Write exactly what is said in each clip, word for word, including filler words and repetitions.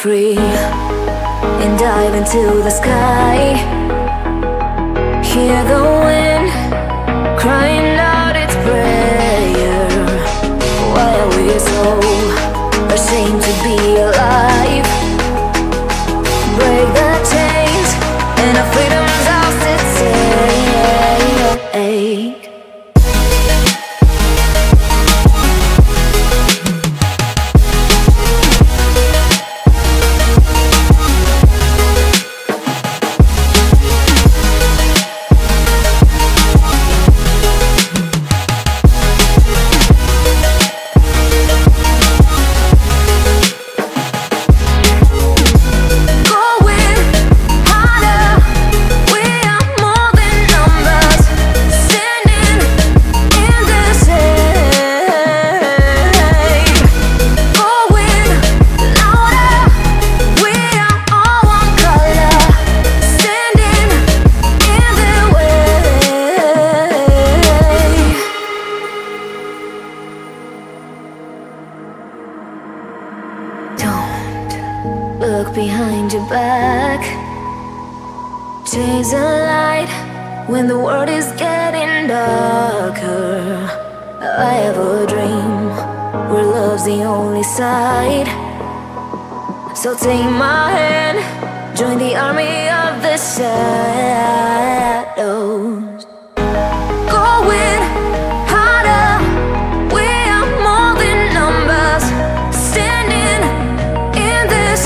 free and dive into the sky. Hear the wind crying out its prayer. Why are we so ashamed to be alive? Break the chains and our freedom's ours to take. Look behind your back. Chase a light when the world is getting darker. I have a dream where love's the only side. So take my hand, join the army of the shadows. Going harder, we are more than numbers, standing in this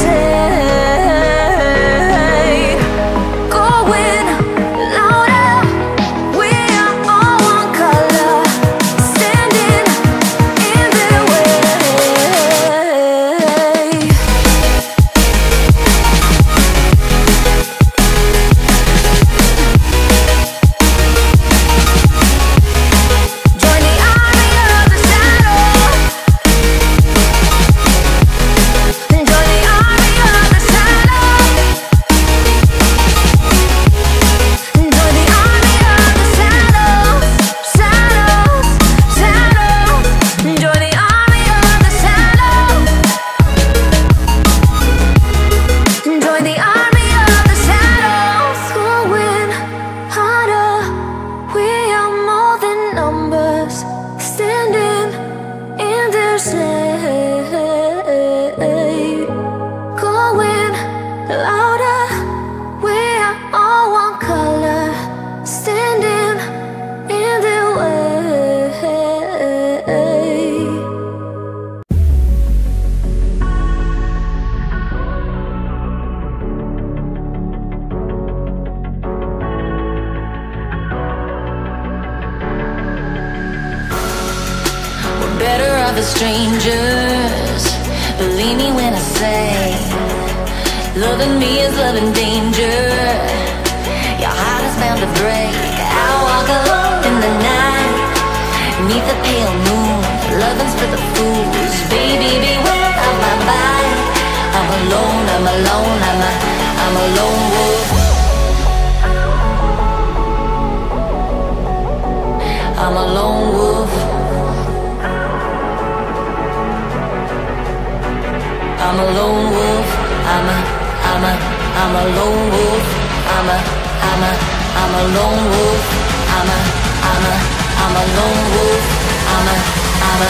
shade. Going louder, we are all one color, standing in the way. Join the army of the shadows. Join the army of the shadows. Join the army of the shadows. Shadows, shadows. Join the army of the shadows. Join the army of the shadows. Going harder, we are more than numbers, standing in their shade. Going louder, we are all one color, standing in their way. We're better off as strangers. Believe me when I say, loving me is loving danger. Your heart is bound to break. I walk alone in the night, beneath the pale moon. Loving's for the fools. Baby, beware of my bite. I'm alone, I'm alone, I'm a, I'm a lone wolf. I'm a lone wolf. I'm a lone wolf. I'm a, I'm a, I'm a lone wolf. I'm a, I'm a, I'm a lone wolf. I'm a, I'm a, I'm a lone wolf. I'm a, I'm a.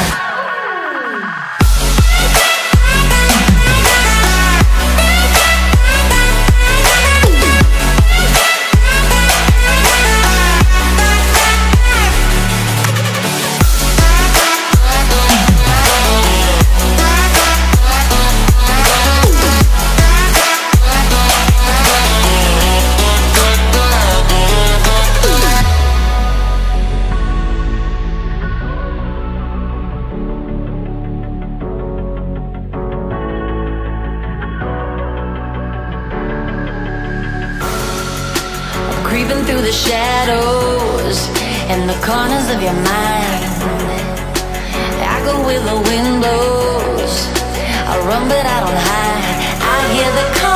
Creeping through the shadows and the corners of your mind. I go where the wind blows. I run but I don't hide. I hear the